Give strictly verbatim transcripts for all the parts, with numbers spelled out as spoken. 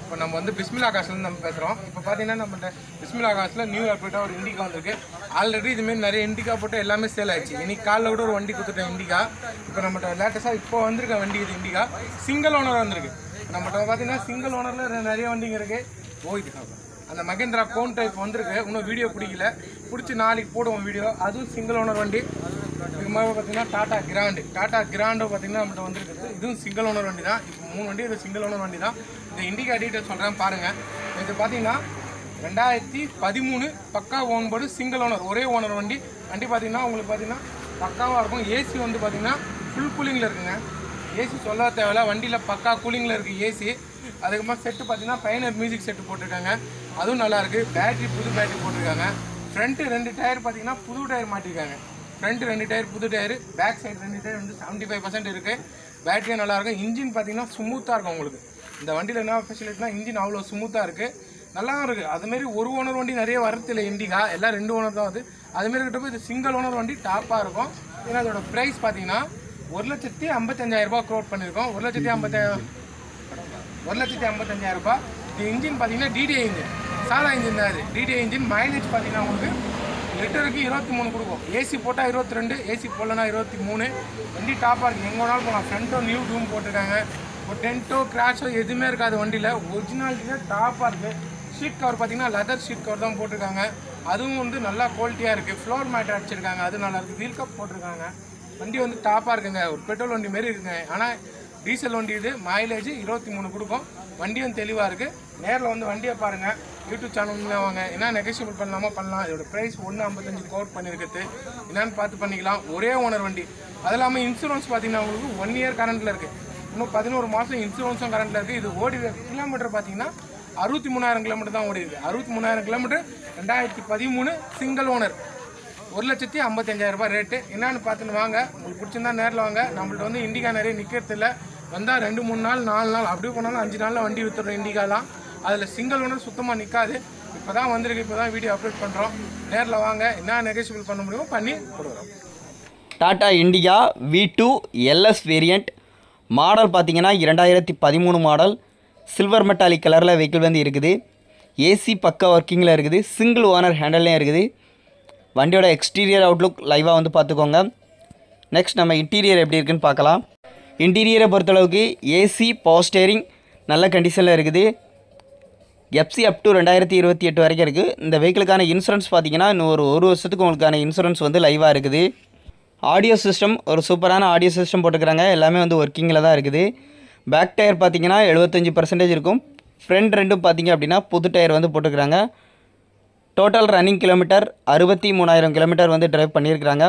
இப்போ நம்ம வந்து பிஸ்மில்லா காசுலேருந்து நம்ம பேசுகிறோம். இப்போ பார்த்தீங்கன்னா நம்மகிட்ட பிஸ்மில்லா காசில் நியூ அப்டேட்டாக ஒரு இண்டிகா வந்திருக்கு. ஆல்ரெடி இதுமாரி நிறைய இண்டிகா போட்டு எல்லாமே சேல் ஆயிடுச்சு. இன்னைக்கு காலைல கூட ஒரு வண்டி கொடுத்துட்டேன் இண்டிகா. இப்போ நம்மகிட்ட லேட்டஸ்ட்டாக இப்போ வந்திருக்க வண்டி இது இண்டிகா சிங்கிள் ஓனர் வந்திருக்கு. நம்மகிட்ட பார்த்தீங்கன்னா சிங்கிள் ஓனரில் நிறைய வண்டிங்க இருக்குது. ஓய்து அந்த மகேந்திரா கோன் டைப் வந்திருக்கு. இன்னும் வீடியோ பிடிக்கல, பிடிச்சி நாளைக்கு போடுவோம் வீடியோ. அதுவும் சிங்கிள் ஓனர் வண்டி. இது மாதிரி பார்த்தீங்கன்னா டாடா கிராண்டு டாடா கிராண்டோ பார்த்தீங்கன்னா நம்மகிட்ட வந்துருக்குது. இதுவும் சிங்கிள் ஓனர் வண்டி தான். இப்போ மூணு வண்டி இது சிங்கிள் ஓனர் வண்டி தான். இந்த இண்டிகா டீட்டெயில் சொல்கிறேன் பாருங்கள். இது பார்த்தீங்கன்னா ரெண்டாயிரத்தி பதிமூணு பக்கா ஓன் போர்டு சிங்கிள் ஓனர் ஒரே ஓனர் வண்டி. வண்டி பார்த்தீங்கன்னா உங்களுக்கு பார்த்தீங்கன்னா பக்காவாக இருக்கும். ஏசி வந்து பார்த்தீங்கன்னா ஃபுல் கூலிங்கில் இருக்குங்க. ஏசி சொல்ல தேவையில்ல, வண்டியில் பக்கா கூலிங்கில் இருக்குது ஏசி. அதுக்கப்புறம் செட்டு பார்த்தீங்கன்னா பைனர் மியூசிக் செட்டு போட்டிருக்காங்க, அதுவும் நல்லாயிருக்கு. பேட்ரி புது பேட்ரி போட்டிருக்காங்க. ஃப்ரண்ட்டு ரெண்டு டயர் பார்த்தீங்கன்னா புது டயர் மாட்டிருக்காங்க. ஃப்ரண்ட் ரெண்டு டயர் புது டயர், பேக் சைடு ரெண்டு டயர் வந்து செவன்ட்டி ஃபைவ் பர்சன்ட் இருக்குது. பேட்டரியும் நல்லாயிருக்கும். இன்ஜின் பார்த்தீங்கன்னா ஸ்மூத்தாக இருக்கும். உங்களுக்கு இந்த வண்டியில் என்ன ஃபெசிலிட்டினா இன்ஜின் அவ்வளோ ஸ்மூத்தாக இருக்குது, நல்லா இருக்குது. அதுமாரி ஒரு ஓனர் வண்டி நிறைய வரதில்லை இண்டிகா, எல்லாம் ரெண்டு ஓனர் தான் வருது. அதுமாரி கிட்டப்போ இது சிங்கிள் ஓனர் வண்டி டாப்பாக இருக்கும். ஏன்னா அதோட ப்ரைஸ் பார்த்தீங்கன்னா ஒரு லட்சத்தி ஐம்பத்தஞ்சாயிரரூபா க்ரோட் பண்ணியிருக்கோம். ஒரு லட்சத்தி ஐம்பத்தாயிரம் ஒரு லட்சத்தி ஐம்பத்தஞ்சாயிரரூபா. இது இன்ஜின் பார்த்தீங்கன்னா டிடிஐ இன்ஜின், சாதா இன்ஜின் தான். இது டிடிஐ இன்ஜின். மைலேஜ் பார்த்தீங்கன்னா உங்களுக்கு லிட்டருக்கு இருபத்தி மூணு கொடுக்கும். ஏசி போட்டால் இருபத்தி ரெண்டு, ஏசி போடலன்னா இருபத்தி மூணு. வண்டி டாப்பாக இருக்குது, எங்கே வேணாலும் போகலாம். ஃப்ரண்ட்டோ நியூ டூம் போட்டிருக்காங்க. ஒரு டென்ட்டோ கிராஷோ எதுவுமே இருக்காது வண்டியில். ஒரிஜினாலிட்டியாக டாப்பாக இருக்குது. ஷீட் கவர் பார்த்தீங்கன்னா லெதர் ஷீட் கவர் தான் போட்டிருக்காங்க. அதுவும் வந்து நல்லா குவாலிட்டியாக இருக்குது. ஃப்ளோர் மேட் அடிச்சிருக்காங்க, அது நல்லா இருக்குது. வீல் கப் போட்டிருக்காங்க. வண்டி வந்து டாப்பாக இருக்குங்க. ஒரு பெட்ரோல் வண்டி மாரி இருக்குங்க. ஆனால் டீசல் வண்டி இது. மைலேஜ் இருபத்தி மூணு கொடுக்கும். வண்டியும் தெளிவாக இருக்குது. நேரில் வந்து வண்டியை பாருங்கள். யூடியூப் சேனல் வாங்க, என்ன நெகோஷியபிள் பண்ணலாமா பண்ணலாம். இதோட ப்ரைஸ் ஒன்று ஐம்பத்தஞ்சு கோட் பண்ணியிருக்குது. என்னன்னு பார்த்து பண்ணிக்கலாம். ஒரே ஓனர் வண்டி. அது இல்லாமல் இன்சூரன்ஸ் பார்த்தீங்கன்னா உங்களுக்கு ஒன் இயர் கரண்ட்டில் இருக்குது. இன்னும் பதினோரு மாதம் இன்சூரன்ஸும் கரண்ட்டில் இருக்குது. இது ஓடி கிலோமீட்டர் பார்த்தீங்கன்னா அறுபத்தி மூணாயிரம் கிலோமீட்டர் தான் ஓடிடுது. அறுபத்தி மூணாயிரம் கிலோமீட்டர் ரெண்டாயிரத்தி பதிமூணு சிங்கிள் ஓனர். ஒரு லட்சத்தி ஐம்பத்தஞ்சாயிரம் ரூபாய் ரேட்டு. என்னன்னு பார்த்துன்னு வாங்க. உங்களுக்கு பிடிச்சிருந்தா நேரில் வாங்க. நம்மள்ட்ட வந்து இண்டிகா நிறைய நிற்கிறது இல்லை. வந்தால் ரெண்டு மூணு நாள் நாலு நாள் அப்படியே போனாலும் அஞ்சு நாளில் வண்டி விற்றுறோம் இண்டிகாலாம். அதில் சிங்கிள் ஓனர் சுத்தமாக நிற்காது. இப்போ தான் வந்திருக்கு, இப்போ தான் வீடியோ அப்லோட் பண்ணுறோம். நேரில் வாங்க, என்ன நெகோஷியபிள் பண்ண முடியுமோ பண்ணி கொடுக்குறோம். Tata Indica V two LS variant model பார்த்தீங்கன்னா இரண்டாயிரத்தி பதிமூணு மாடல். சில்வர் மெட்டாலிக் கலரில் வெஹிக்கிள் வந்து இருக்குது. ஏசி பக்கா ஒர்க்கிங்கில் இருக்குது. சிங்கிள் ஓனர் ஹேண்டல்லையும் இருக்குது. வண்டியோட எக்ஸ்டீரியர் அவுட்லுக் லைவாக வந்து பார்த்துக்கோங்க. நெக்ஸ்ட் நம்ம இன்டீரியர் எப்படி இருக்குன்னு பார்க்கலாம். இன்டீரியரை பொறுத்தளவுக்கு ஏசி பவர் ஸ்டேரிங் நல்ல கண்டிஷனில் இருக்குது. எஃப்சி அப் டு ரெண்டாயிரத்தி இருபத்தி எட்டு வரைக்கும் இருக்குது. இந்த வெஹிக்கிளுக்கான இன்சூரன்ஸ் பார்த்தீங்கன்னா இன்னும் ஒரு ஒரு வருஷத்துக்கு உங்களுக்கான இன்சூரன்ஸ் வந்து லைவாக இருக்குது. ஆடியோ சிஸ்டம் ஒரு சூப்பரான ஆடியோ சிஸ்டம் போட்டுக்கிறாங்க. எல்லாமே வந்து ஒர்க்கிங்கில் தான் இருக்குது. பேக் டயர் பார்த்தீங்கன்னா எழுபத்தஞ்சி பர்சன்டேஜ் இருக்கும். ஃப்ரண்ட் ரெண்டும் பார்த்தீங்க அப்படின்னா புது டயர் வந்து போட்டுக்கிறாங்க. டோட்டல் ரன்னிங் கிலோமீட்டர் அறுபத்தி மூணாயிரம் கிலோமீட்டர் வந்து ட்ரைவ் பண்ணியிருக்கிறாங்க.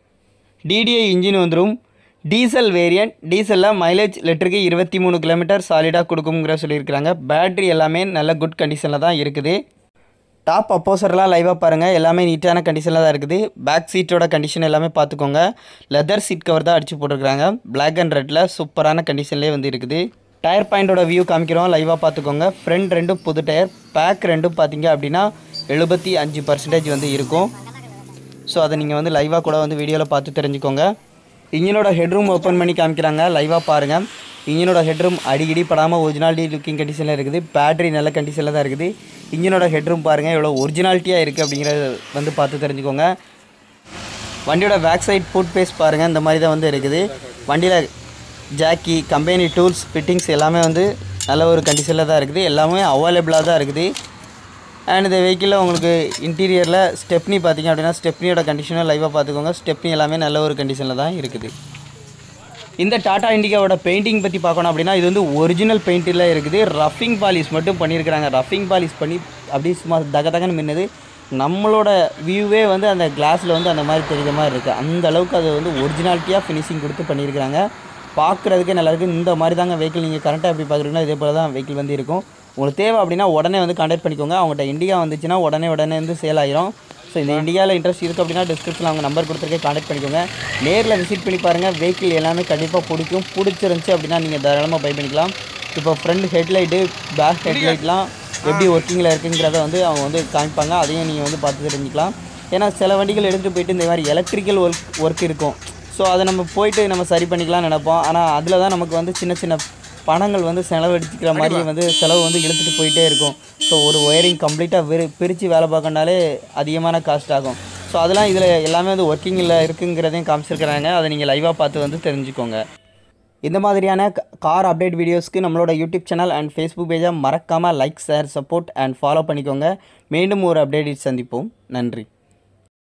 டிடிஐ இன்ஜின் வந்துடும். Diesel variant. டீசலில் மைலேஜ் லிட்டருக்கு இருபத்தி மூணு கிலோமீட்டர் சாலிடாக கொடுக்குங்கிற சொல்லியிருக்கிறாங்க. பேட்ரி எல்லாமே நல்ல குட் கண்டிஷனில் தான் இருக்குது. டாப் அப்போசர்லாம் லைவாக பாருங்கள், எல்லாமே நீட்டான கண்டிஷனில் தான் இருக்குது. பேக் சீட்டோட கண்டிஷன் எல்லாமே பார்த்துக்கோங்க. லெதர் சீட் கவர் தான் அடித்து போட்டிருக்கிறாங்க. பிளாக் அண்ட் ரெட்டில் சூப்பரான கண்டிஷன்லேயே வந்து இருக்குது. டயர் பாயிண்டோட வியூ காமிக்கிறோம், லைவாக பார்த்துக்கோங்க. ஃப்ரண்ட் ரெண்டும் புது டயர், பேக் ரெண்டும் பார்த்தீங்க அப்படின்னா எழுபத்தி அஞ்சு பர்சன்டேஜ் வந்து இருக்கும். ஸோ அதை நீங்கள் வந்து லைவாக கூட வந்து வீடியோவில் பார்த்து தெரிஞ்சுக்கோங்க. இன்ஜினோட ஹெட்ரூம் ஓப்பன் பண்ணி காமிக்கிறாங்க, லைவாக பாருங்கள். இன்ஜினோட ஹெட்ரூம் அடிக்கடி படாமல் ஒரிஜினாலிட்டி லுக்கிங் கண்டிஷனில் இருக்குது. பேட்டரி நல்ல கண்டிஷனில் தான் இருக்குது. இன்ஜினோட ஹெட்ரூம் பாருங்கள் எவ்வளோ ஒரிஜினாலிட்டியாக இருக்குது அப்படிங்கிறத வந்து பார்த்து தெரிஞ்சுக்கோங்க. வண்டியோட பேக் சைட் ஃபுட் பேஸ் பாருங்கள், இந்த மாதிரி தான் வந்து இருக்குது. வண்டியில் ஜாக்கி, கம்பெனி டூல்ஸ், ஃபிட்டிங்ஸ் எல்லாமே வந்து நல்ல ஒரு கண்டிஷனில் தான் இருக்குது. எல்லாமே அவைலபிளாக தான் இருக்குது. அண்ட் இந்த வெஹிக்கிளில் உங்களுக்கு இன்டீரியரில் ஸ்டெப்னி பார்த்திங்க அப்படின்னா ஸ்டெப்னியோட கண்டிஷனும் லைவாக பார்த்துக்கோங்க. ஸ்டெப்னி எல்லாமே நல்ல ஒரு கண்டிஷனில் தான் இருக்குது. இந்த டாடா இண்டிகாவோட பெயிண்டிங் பற்றி பார்க்கணும் அப்படின்னா இது வந்து ஒரிஜினல் பெயிண்டில் இருக்குது. ரஃபிங் பாலிஷ் மட்டும் பண்ணியிருக்கிறாங்க. ரஃபிங் பாலிஷ் பண்ணி அப்படியே சும்மா தக தகன்னு மின்னது. நம்மளோட வியூவே வந்து அந்த கிளாஸில் வந்து அந்த மாதிரி தெரிகிற மாதிரி இருக்குது. அந்த அளவுக்கு அது வந்து ஒரிஜினாலிட்டியாக ஃபினிஷிங் கொடுத்து பண்ணியிருக்கிறாங்க. பார்க்குறதுக்கே நல்லாயிருக்கு. இந்த மாதிரி தாங்க வெஹிக்கிள் நீங்கள் கரெக்டாக எப்படி பார்க்குறீங்களோ இதே போல் தான் வெஹிக்கிள் வந்து இருக்கும். உங்களுக்கு தேவை அப்படின்னா உடனே வந்து கான்டாக்ட் பண்ணிக்கோங்க. அவங்கள்ட்ட இண்டிகா வந்துச்சுன்னா உடனே உடனே வந்து சேல் ஆகிரும். ஸோ இந்த இண்டிகாவில் இன்ட்ரெஸ்ட் இருக்குது அப்படின்னா டிஸ்கிரிப்ஷனில் அவங்க நம்பர் கொடுத்துருக்கே கான்டாக்ட் பண்ணிக்கோங்க. நேரில் விசிட் பண்ணி பாருங்கள். வெஹிக்கிள் எல்லாமே கண்டிப்பாக பிடிக்கும். பிடிச்சிருந்துச்சி அப்படின்னா நீங்கள் தாராளமாக பை பண்ணிக்கலாம். இப்போ ஃப்ரண்ட் ஹெட்லைட்டு, பேக் ஹெட்லைட்லாம் எப்படி ஒர்க்கிங்கில் இருக்குங்கிறத வந்து அவங்க வந்து காமிப்பாங்க. அதையும் நீங்கள் வந்து பார்த்து தெரிஞ்சுக்கலாம். ஏன்னா சில வண்டிகள் எடுத்துகிட்டு போயிட்டு இந்த மாதிரி எலக்ட்ரிக்கல் ஒர்க் ஒர்க் இருக்கும். ஸோ அதை நம்ம போயிட்டு நம்ம சரி பண்ணிக்கலாம்னு நினைப்போம். ஆனால் அதில் தான் நமக்கு வந்து சின்ன சின்ன பணங்கள் வந்து செலவழிச்சிக்கிற மாதிரி வந்து செலவு வந்து இழுத்துட்டு போயிட்டே இருக்கும். ஸோ ஒரு ஒயரிங் கம்ப்ளீட்டாக வெறு பிரித்து வேலை பார்க்கணுனாலே அதிகமான காஸ்ட் ஆகும். ஸோ அதெல்லாம் இதில் எல்லாமே வந்து ஒர்க்கிங்கில் இருக்குங்கிறதையும் காமிச்சிருக்கிறாங்க. அதை நீங்கள் லைவாக பார்த்து வந்து தெரிஞ்சுக்கோங்க. இந்த மாதிரியான கார் அப்டேட் வீடியோஸ்க்கு நம்மளோட யூடியூப் சேனல் அண்ட் ஃபேஸ்புக் பேஜை மறக்காமல் like, share, support and follow பண்ணிக்கோங்க. மீண்டும் ஒரு அப்டேட் சந்திப்போம். நன்றி.